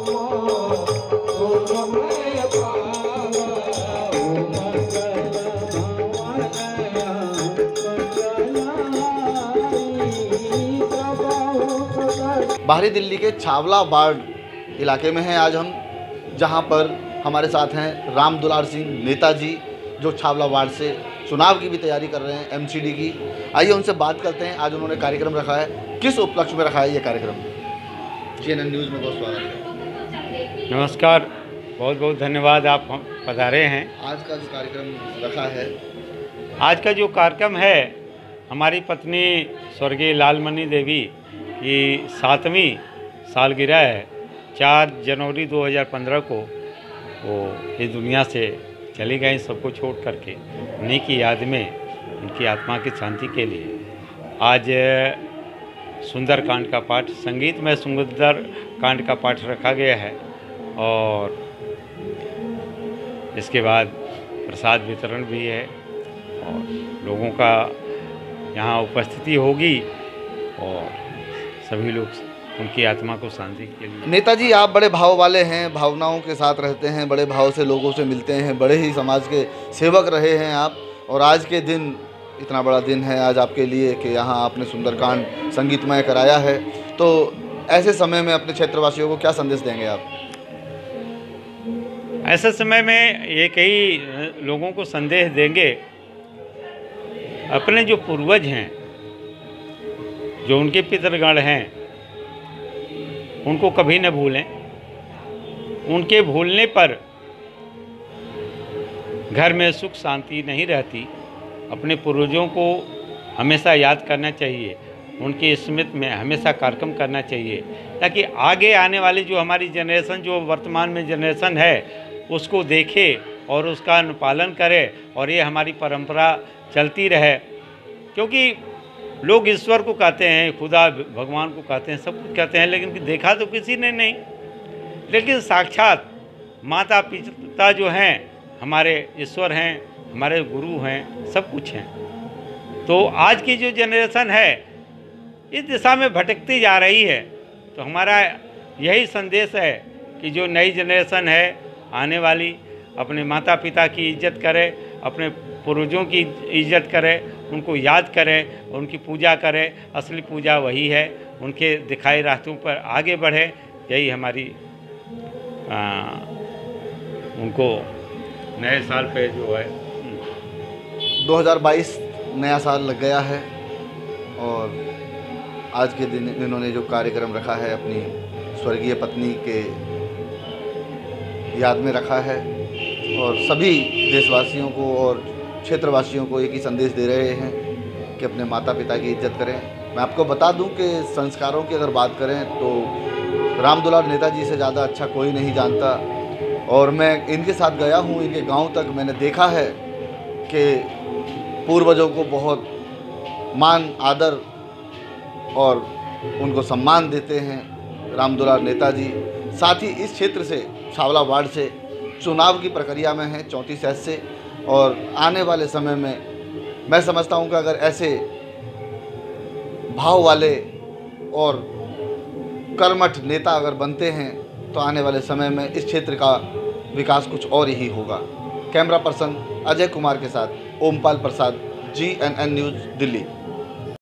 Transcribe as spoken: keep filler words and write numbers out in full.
बाहरी दिल्ली के छावला वार्ड इलाके में हैं आज हम, जहां पर हमारे साथ हैं राम दुलार सिंह नेताजी, जो छावला वार्ड से चुनाव की भी तैयारी कर रहे हैं, एमसीडी की। आइए उनसे बात करते हैं। आज उन्होंने कार्यक्रम रखा है, किस उपलक्ष्य में रखा है ये कार्यक्रम? जीएनएन न्यूज़ में बहुत स्वागत है। नमस्कार, बहुत बहुत धन्यवाद, आप पधारे हैं। आज का जो कार्यक्रम रखा है, आज का जो कार्यक्रम है, हमारी पत्नी स्वर्गीय लालमणि देवी की सातवीं सालगिरह है। चार जनवरी दो हज़ार पंद्रह को वो इस दुनिया से चली गई, सबको छोड़ करके। उन्हीं की याद में, उनकी आत्मा की शांति के लिए आज सुंदर कांड का पाठ, संगीत में सुंदर कांड का पाठ रखा गया है। और इसके बाद प्रसाद वितरण भी है और लोगों का यहाँ उपस्थिति होगी और सभी लोग उनकी आत्मा को शांति के लिए। नेताजी, आप बड़े भाव वाले हैं, भावनाओं के साथ रहते हैं, बड़े भाव से लोगों से मिलते हैं, बड़े ही समाज के सेवक रहे हैं आप। और आज के दिन, इतना बड़ा दिन है आज आपके लिए कि यहाँ आपने सुंदरकांड संगीतमय कराया है, तो ऐसे समय में अपने क्षेत्रवासियों को क्या संदेश देंगे आप? ऐसे समय में एक ही लोगों को संदेश देंगे, अपने जो पूर्वज हैं, जो उनके पितृगण हैं, उनको कभी न भूलें। उनके भूलने पर घर में सुख शांति नहीं रहती। अपने पूर्वजों को हमेशा याद करना चाहिए, उनकी स्मृति में हमेशा कार्यक्रम करना चाहिए, ताकि आगे आने वाली जो हमारी जनरेशन, जो वर्तमान में जनरेशन है, उसको देखे और उसका अनुपालन करे और ये हमारी परंपरा चलती रहे। क्योंकि लोग ईश्वर को कहते हैं, खुदा भगवान को कहते हैं, सब कुछ कहते हैं, लेकिन देखा तो किसी ने नहीं। लेकिन साक्षात माता पिता जो हैं, हमारे ईश्वर हैं, हमारे गुरु हैं, सब कुछ हैं। तो आज की जो जनरेशन है इस दिशा में भटकती जा रही है। तो हमारा यही संदेश है कि जो नई जनरेशन है आने वाली, अपने माता पिता की इज्जत करे, अपने पूर्वजों की इज्जत करे, उनको याद करें, उनकी पूजा करें। असली पूजा वही है, उनके दिखाए रास्तों पर आगे बढ़े। यही हमारी आ, उनको नए साल पे जो है दो हज़ार बाईस नया साल लग गया है और आज के दिन इन्होंने जो कार्यक्रम रखा है अपनी स्वर्गीय पत्नी के याद में रखा है और सभी देशवासियों को और क्षेत्रवासियों को एक ही संदेश दे रहे हैं कि अपने माता पिता की इज्जत करें। मैं आपको बता दूं कि संस्कारों की अगर बात करें तो राम दुलार नेताजी से ज़्यादा अच्छा कोई नहीं जानता। और मैं इनके साथ गया हूं, इनके गांव तक मैंने देखा है कि पूर्वजों को बहुत मान आदर और उनको सम्मान देते हैं राम दुलार नेताजी। साथ ही इस क्षेत्र से, छावला वार्ड से चुनाव की प्रक्रिया में है चौंतीस एस से, और आने वाले समय में मैं समझता हूं कि अगर ऐसे भाव वाले और कर्मठ नेता अगर बनते हैं तो आने वाले समय में इस क्षेत्र का विकास कुछ और ही होगा। कैमरा पर्सन अजय कुमार के साथ Ompal Prasad, G N N news, Delhi.